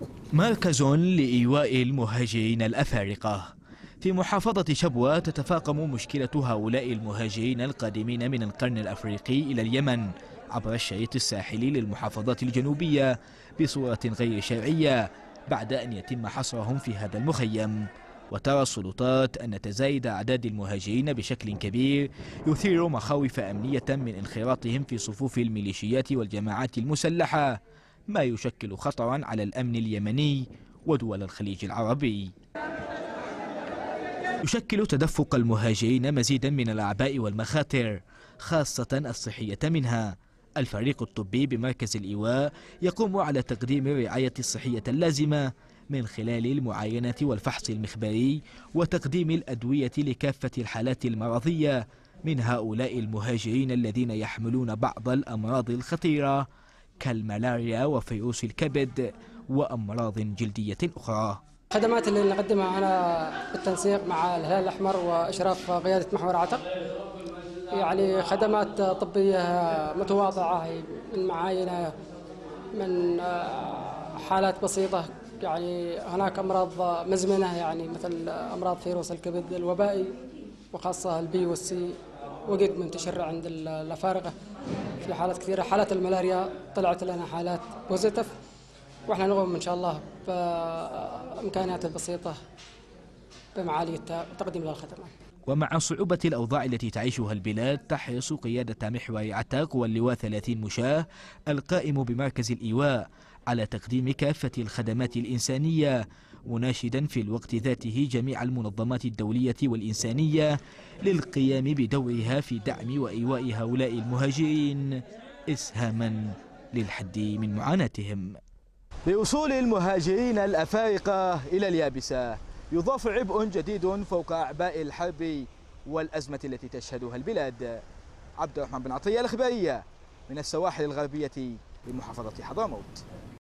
مركز لإيواء المهاجرين الأفارقة في محافظة شبوة. تتفاقم مشكلة هؤلاء المهاجرين القادمين من القرن الأفريقي إلى اليمن عبر الشريط الساحلي للمحافظات الجنوبية بصورة غير شرعية بعد أن يتم حصرهم في هذا المخيم. وترى السلطات أن تزايد أعداد المهاجرين بشكل كبير يثير مخاوف أمنية من انخراطهم في صفوف الميليشيات والجماعات المسلحة، ما يشكل خطرا على الأمن اليمني ودول الخليج العربي. يشكل تدفق المهاجرين مزيدا من الأعباء والمخاطر، خاصة الصحية منها. الفريق الطبي بمركز الإيواء يقوم على تقديم الرعاية الصحية اللازمة من خلال المعاينة والفحص المخبري وتقديم الأدوية لكافة الحالات المرضية من هؤلاء المهاجرين الذين يحملون بعض الأمراض الخطيرة كالملاريا وفيروس الكبد وأمراض جلدية أخرى. الخدمات اللي نقدمها على بالتنسيق مع الهلال الأحمر وإشراف قيادة محور عتق، يعني خدمات طبية متواضعة، من معاينة، من حالات بسيطة، يعني هناك أمراض مزمنة يعني مثل أمراض فيروس الكبد الوبائي وخاصة البي والسي وقد منتشر عند الأفارقة في حالات كثيرة. حالات الملاريا طلعت لنا حالات بوزيتيف، واحنا نقوم ان شاء الله بامكانيات البسيطه بمعاليتها وتقديم لها الخدمات. ومع صعوبة الأوضاع التي تعيشها البلاد، تحرص قيادة محور عتق واللواء 30 مشاة القائم بمركز الإيواء على تقديم كافة الخدمات الإنسانية، مناشدا في الوقت ذاته جميع المنظمات الدولية والإنسانية للقيام بدورها في دعم وإيواء هؤلاء المهاجرين إسهاما للحد من معاناتهم. بوصول المهاجرين الأفارقة إلى اليابسة يضاف عبء جديد فوق أعباء الحرب والأزمة التي تشهدها البلاد. عبد الرحمن بن عطية، الإخبارية من السواحل الغربية لمحافظة حضرموت.